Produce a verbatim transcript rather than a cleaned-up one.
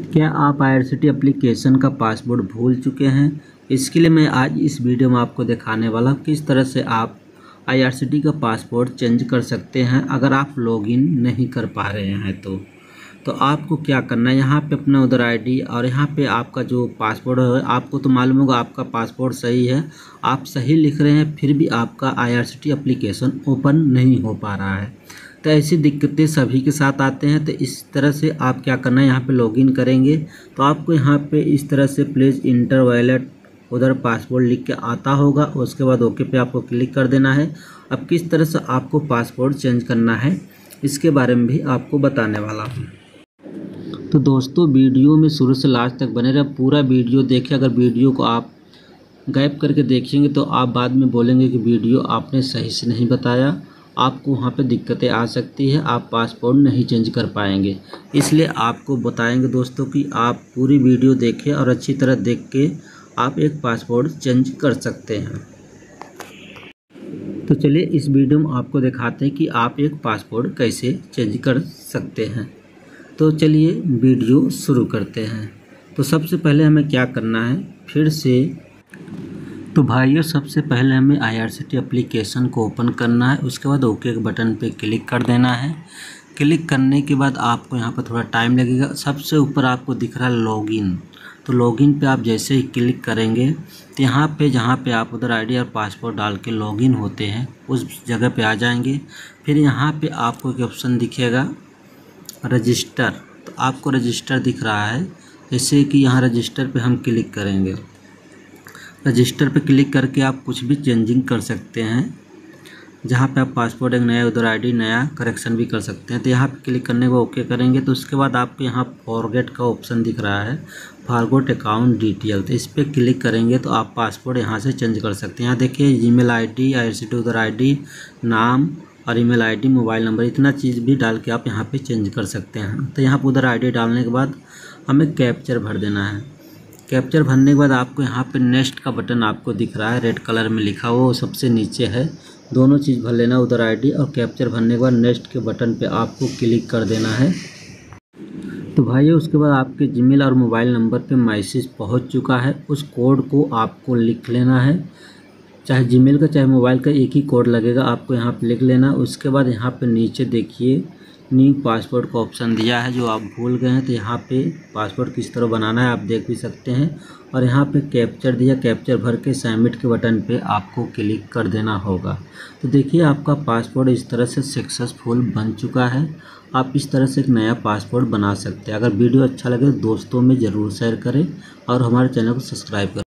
क्या आप I R C T application का पासवर्ड भूल चुके हैं? इसके लिए मैं आज इस वीडियो में आपको दिखाने वाला हूँ किस तरह से आप आई आर सी टी का पासवर्ड चेंज कर सकते हैं अगर आप लॉगिन नहीं कर पा रहे हैं तो तो आपको क्या करना है, यहाँ पे अपना उधर आईडी और यहाँ पे आपका जो पासवर्ड है, आपको तो मालूम होगा आपका पासवर्ड सही है, आप सही लिख रहे हैं, फिर भी आपका I R C T application open नहीं हो पा रहा है। तो ऐसी दिक्कतें सभी के साथ आते हैं। तो इस तरह से आप क्या करना है, यहाँ पे लॉगिन करेंगे तो आपको यहाँ पे इस तरह से प्लीज़ इंटर वॉलेट उधर पासवर्ड लिख के आता होगा। उसके बाद ओके पे आपको क्लिक कर देना है। अब किस तरह से आपको पासवर्ड चेंज करना है इसके बारे में भी आपको बताने वाला हूँ। तो दोस्तों वीडियो में शुरू से लास्ट तक बने रहे, पूरा वीडियो देखिए। अगर वीडियो को आप गैप करके देखेंगे तो आप बाद में बोलेंगे कि वीडियो आपने सही से नहीं बताया, आपको वहाँ पे दिक्कतें आ सकती है, आप पासवर्ड नहीं चेंज कर पाएंगे। इसलिए आपको बताएंगे दोस्तों कि आप पूरी वीडियो देखें और अच्छी तरह देख के आप एक पासवर्ड चेंज कर सकते हैं। तो चलिए इस वीडियो में आपको दिखाते हैं कि आप एक पासवर्ड कैसे चेंज कर सकते हैं। तो चलिए वीडियो शुरू करते हैं। तो सबसे पहले हमें क्या करना है, फिर से तो भाइयों सबसे पहले हमें I R C T application को ओपन करना है। उसके बाद ओके के बटन पे क्लिक कर देना है। क्लिक करने के बाद आपको यहाँ पर थोड़ा टाइम लगेगा। सबसे ऊपर आपको दिख रहा है लॉगिन, तो लॉगिन पे आप जैसे ही क्लिक करेंगे तो यहाँ पे जहाँ पे आप उधर आईडी और पासवर्ड डाल के लॉगिन होते हैं उस जगह पे आ जाएंगे। फिर यहाँ पे आपको एक ऑप्शन दिखेगा रजिस्टर, तो आपको रजिस्टर दिख रहा है, जैसे कि यहाँ रजिस्टर पे हम क्लिक करेंगे। रजिस्टर पे क्लिक करके आप कुछ भी चेंजिंग कर सकते हैं, जहाँ पे आप पासवर्ड एक नया उधर आईडी नया करेक्शन भी कर सकते हैं। तो यहाँ पे क्लिक करने को ओके करेंगे तो उसके बाद आपको यहाँ फॉरगेट का ऑप्शन दिख रहा है, फॉरगॉट अकाउंट डिटेल, तो इस पर क्लिक करेंगे तो आप पासवर्ड यहाँ से चेंज कर सकते हैं। यहाँ देखिए email ID, I R C T उधर आईडी, नाम और ईमेल आईडी, मोबाइल नंबर, इतना चीज़ भी डाल के आप यहाँ पे चेंज कर सकते हैं। तो यहाँ पर उधर आईडी डालने के बाद हमें कैप्चर भर देना है। कैप्चर भरने के बाद आपको यहाँ पे नेक्स्ट का बटन आपको दिख रहा है, रेड कलर में लिखा हुआ, वो सबसे नीचे है। दोनों चीज़ भर लेना, उधर आईडी और कैप्चर भरने के बाद नेक्स्ट के बटन पे आपको क्लिक कर देना है। तो भाइयों उसके बाद आपके जीमेल और मोबाइल नंबर पे मैसेज पहुँच चुका है। उस कोड को आपको लिख लेना है, चाहे जीमेल का चाहे मोबाइल का एक ही कोड लगेगा, आपको यहाँ पे लिख लेना। उसके बाद यहाँ पे नीचे देखिए न्यू पासवर्ड का ऑप्शन दिया है, जो आप भूल गए हैं। तो यहाँ पे पासवर्ड किस तरह बनाना है आप देख भी सकते हैं। और यहाँ पे कैप्चर दिया, कैप्चर भर के सबमिट के बटन पे आपको क्लिक कर देना होगा। तो देखिए आपका पासवर्ड इस तरह से सक्सेसफुल बन चुका है। आप इस तरह से एक नया पासवर्ड बना सकते हैं। अगर वीडियो अच्छा लगे तो दोस्तों में ज़रूर शेयर करें और हमारे चैनल को सब्सक्राइब करें।